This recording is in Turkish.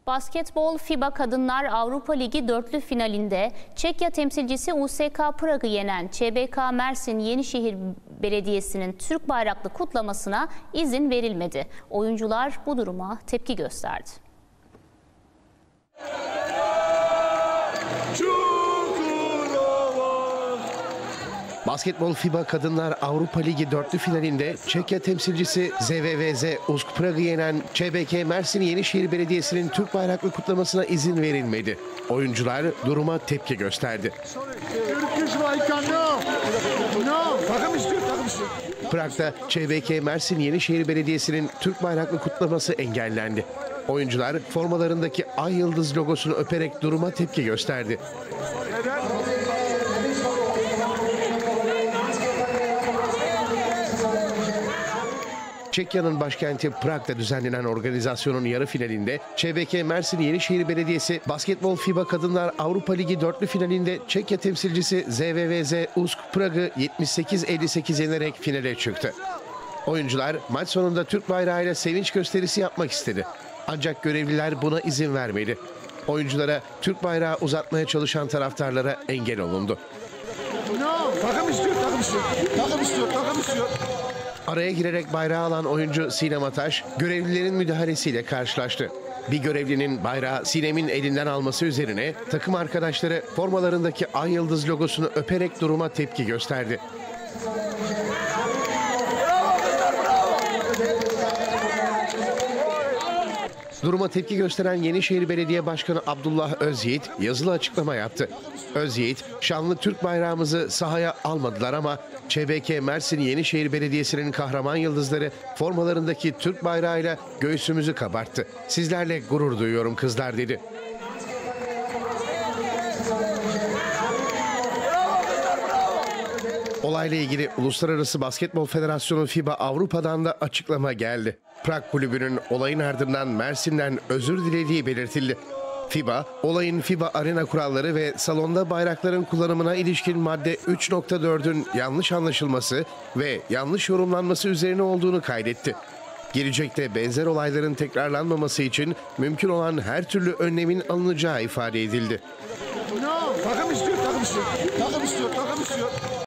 Basketbol FIBA Kadınlar Avrupa Ligi dörtlü finalinde Çekya temsilcisi USK Prag'ı yenen ÇBK Mersin Yenişehir Belediyesi'nin Türk bayraklı kutlamasına izin verilmedi. Oyuncular bu duruma tepki gösterdi. Basketbol FIBA Kadınlar Avrupa Ligi dörtlü finalinde Çekya temsilcisi ZVVZ USK Prag'ı yenen ÇBK Mersin Yenişehir Belediyesi'nin Türk bayraklı kutlamasına izin verilmedi. Oyuncular duruma tepki gösterdi. Prag'da ÇBK Mersin Yenişehir Belediyesi'nin Türk bayraklı kutlaması engellendi. Oyuncular formalarındaki ay yıldız logosunu öperek duruma tepki gösterdi. Çekya'nın başkenti Prag'da düzenlenen organizasyonun yarı finalinde ÇBK Mersin Yenişehir Belediyesi Basketbol FIBA Kadınlar Avrupa Ligi dörtlü finalinde Çekya temsilcisi ZVVZ USK Prag'ı 78-58 yenerek finale çıktı. Oyuncular maç sonunda Türk bayrağıyla sevinç gösterisi yapmak istedi. Ancak görevliler buna izin vermedi. Oyunculara Türk bayrağı uzatmaya çalışan taraftarlara engel olundu. Takım istiyor. Araya girerek bayrağı alan oyuncu Sinem Ataş, görevlilerin müdahalesiyle karşılaştı. Bir görevlinin bayrağı Sinem'in elinden alması üzerine takım arkadaşları formalarındaki ay yıldız logosunu öperek duruma tepki gösterdi. Duruma tepki gösteren Yenişehir Belediye Başkanı Abdullah Özyiğit yazılı açıklama yaptı. Özyiğit, şanlı Türk bayrağımızı sahaya almadılar ama ÇBK Mersin Yenişehir Belediyesi'nin kahraman yıldızları formalarındaki Türk bayrağıyla göğsümüzü kabarttı. Sizlerle gurur duyuyorum kızlar dedi. Olayla ilgili Uluslararası Basketbol Federasyonu FIBA Avrupa'dan da açıklama geldi. Prag kulübünün olayın ardından Mersin'den özür dilediği belirtildi. FIBA, olayın FIBA arena kuralları ve salonda bayrakların kullanımına ilişkin madde 3.4'ün yanlış anlaşılması ve yanlış yorumlanması üzerine olduğunu kaydetti. Gelecekte benzer olayların tekrarlanmaması için mümkün olan her türlü önlemin alınacağı ifade edildi. Takım istiyor.